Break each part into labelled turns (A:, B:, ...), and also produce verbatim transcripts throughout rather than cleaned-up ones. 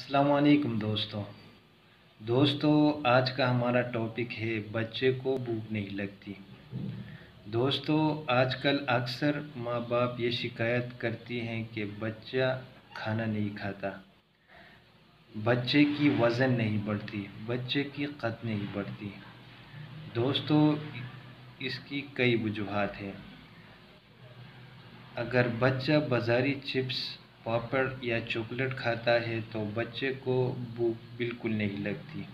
A: अस्सलाम वालेकुम दोस्तों दोस्तों आज का हमारा टॉपिक है बच्चे को भूख नहीं लगती। दोस्तों आजकल अक्सर माँ बाप ये शिकायत करती हैं कि बच्चा खाना नहीं खाता, बच्चे की वज़न नहीं बढ़ती, बच्चे की कद नहीं बढ़ती। दोस्तों इसकी कई वजूहात हैं। अगर बच्चा बाज़ारी चिप्स, पापड़ या चॉकलेट खाता है तो बच्चे को भूख बिल्कुल नहीं लगती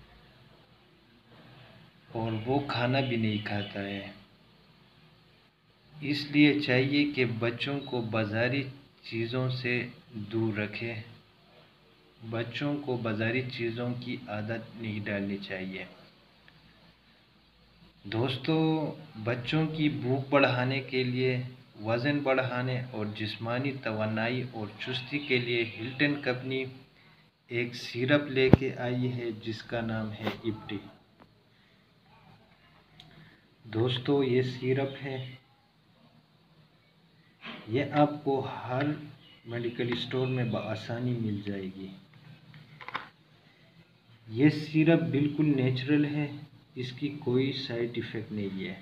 A: और वो खाना भी नहीं खाता है। इसलिए चाहिए कि बच्चों को बाज़ारी चीज़ों से दूर रखें। बच्चों को बाज़ारी चीज़ों की आदत नहीं डालनी चाहिए। दोस्तों बच्चों की भूख बढ़ाने के लिए, वज़न बढ़ाने और जिस्मानी तवानाई और चुस्ती के लिए हिल्टन कंपनी एक सिरप लेके आई है जिसका नाम है इप्टी। दोस्तों ये सिरप है, ये आपको हर मेडिकल स्टोर में बआसानी मिल जाएगी। ये सिरप बिल्कुल नेचुरल है, इसकी कोई साइड इफ़ेक्ट नहीं है।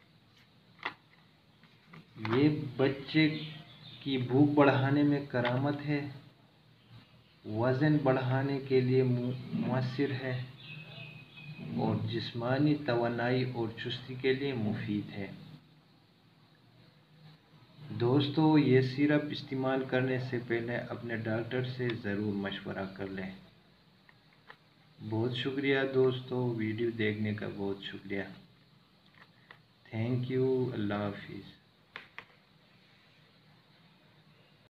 A: ये बच्चे की भूख बढ़ाने में करामत है, वज़न बढ़ाने के लिए मुअस्सिर है और जिस्मानी तवानाई और चुस्ती के लिए मुफीद है। दोस्तों ये सिरप इस्तेमाल करने से पहले अपने डॉक्टर से ज़रूर मशवरा कर लें। बहुत शुक्रिया दोस्तों, वीडियो देखने का बहुत शुक्रिया। Thank you. अल्लाह हाफिज़।